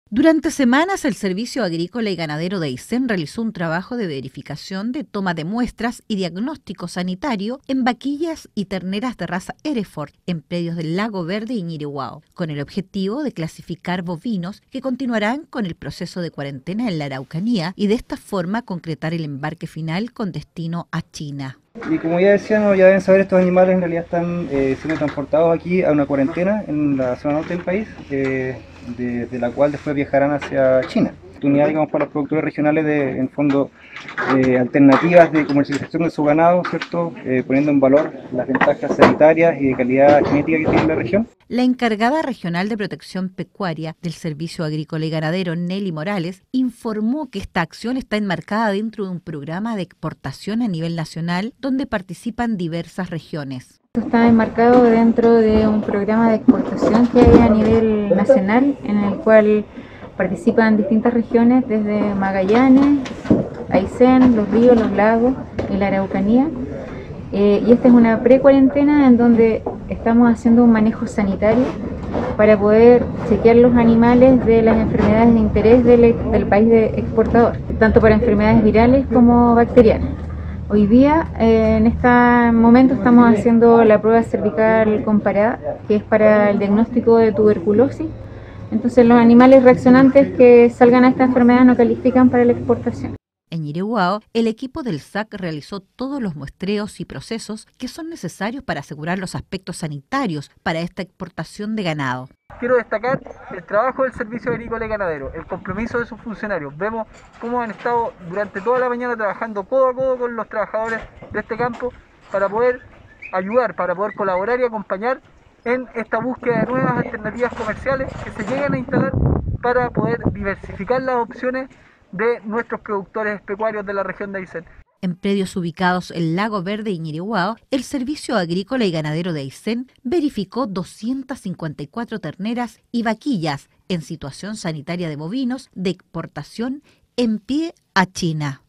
Durante semanas, el Servicio Agrícola y Ganadero de Aysén realizó un trabajo de verificación de toma de muestras y diagnóstico sanitario en vaquillas y terneras de raza Hereford en predios del Lago Verde y Ñirihuao, con el objetivo de clasificar bovinos que continuarán con el proceso de cuarentena en la Araucanía y de esta forma concretar el embarque final con destino a China. Y como ya decían, ya deben saber, estos animales en realidad están siendo transportados aquí a una cuarentena en la zona norte del país, de la cual después viajarán hacia China. Oportunidad, digamos, para los productores regionales de, en fondo, alternativas de comercialización de su ganado, ¿cierto? Poniendo en valor las ventajas sanitarias y de calidad genética que tiene la región. La encargada regional de protección pecuaria del Servicio Agrícola y Ganadero, Nelly Morales, informó que esta acción está enmarcada dentro de un programa de exportación a nivel nacional donde participan diversas regiones. Esto está enmarcado dentro de un programa de exportación que hay a nivel nacional, en el cual participan distintas regiones desde Magallanes, Aysén, Los Ríos, Los Lagos y la Araucanía. Y esta es una pre-cuarentena en donde estamos haciendo un manejo sanitario para poder chequear los animales de las enfermedades de interés del país exportador, tanto para enfermedades virales como bacterianas. Hoy día, en este momento, estamos haciendo la prueba cervical comparada, que es para el diagnóstico de tuberculosis. Entonces, los animales reaccionantes que salgan a esta enfermedad no califican para la exportación. En Ñirihuao, el equipo del SAC realizó todos los muestreos y procesos que son necesarios para asegurar los aspectos sanitarios para esta exportación de ganado. Quiero destacar el trabajo del Servicio Agrícola y Ganadero, el compromiso de sus funcionarios. Vemos cómo han estado durante toda la mañana trabajando codo a codo con los trabajadores de este campo para poder ayudar, para poder colaborar y acompañar en esta búsqueda de nuevas alternativas comerciales que se lleguen a instalar para poder diversificar las opciones de nuestros productores pecuarios de la región de Aysén. En predios ubicados en Lago Verde y Ñirihuao, el Servicio Agrícola y Ganadero de Aysén verificó 254 terneras y vaquillas en situación sanitaria de bovinos de exportación en pie a China.